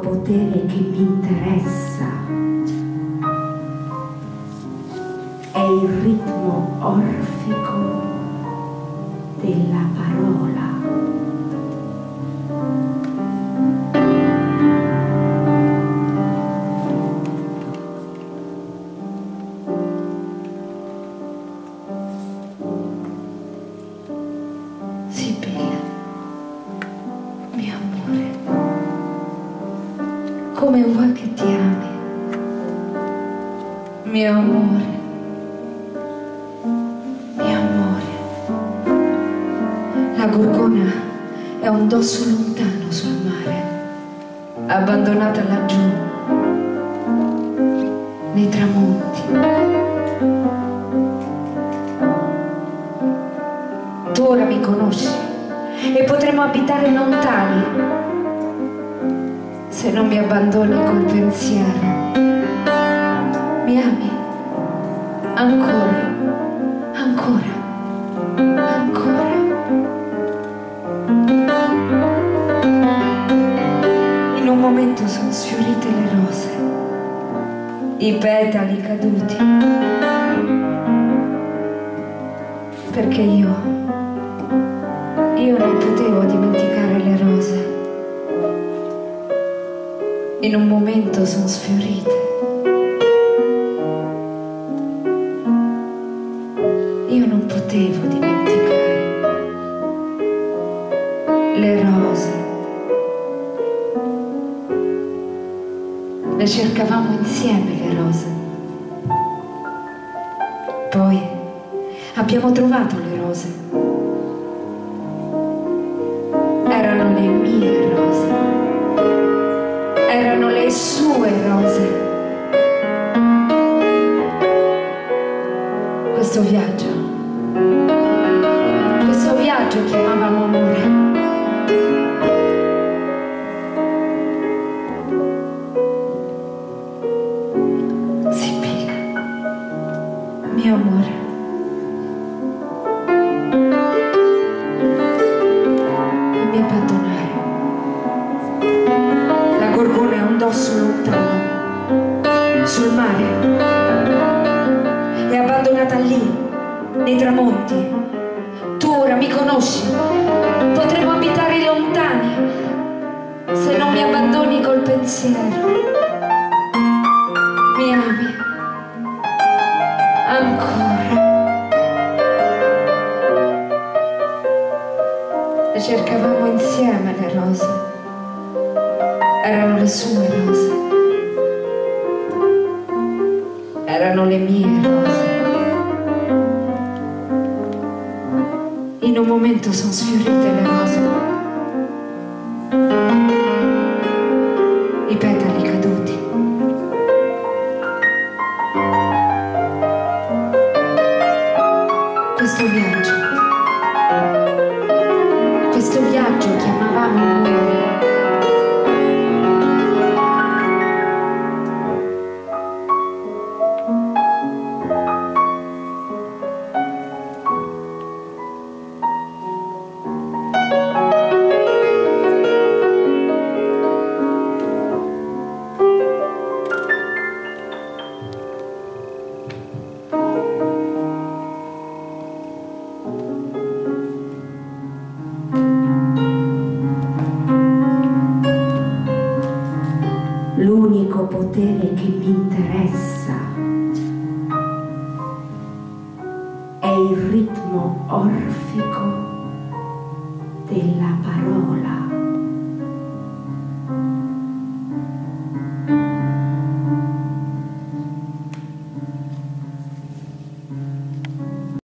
potere che mi interessa è il ritmo orfico della parola. Sibilla, mio amore, come vuoi che ti ami, mio amore, mio amore. La Gorgona è un dosso lontano sul mare, abbandonata laggiù nei tramonti. Tu ora mi conosci e potremo abitare lontani se non mi abbandoni col pensiero. Mi ami? Ancora, ancora, ancora. In un momento sono sfiorite le rose, i petali caduti, perché io non potevo dimenticare le rose. In un momento sono sfiorite. Io non potevo dimenticare le rose. Le cercavamo insieme le rose. Poi abbiamo trovato le rose. Erano le mie rose, erano le sue rose. Questo viaggio chiamavamo amore. Sibilla, mio amore. La Gorgona è un dosso lontano sul mare, è abbandonata lì nei tramonti. Tu ora mi conosci, potremo abitare lontani se non mi abbandoni col pensiero. Mi ami ancora. Le cercavamo insieme le rose. Erano le sue rose, erano le mie rose. In un momento sono sfiorite le rose, i petali caduti. Questo viaggio chiamavamo amore. L'unico potere che mi interessa è il ritmo orfico della parola.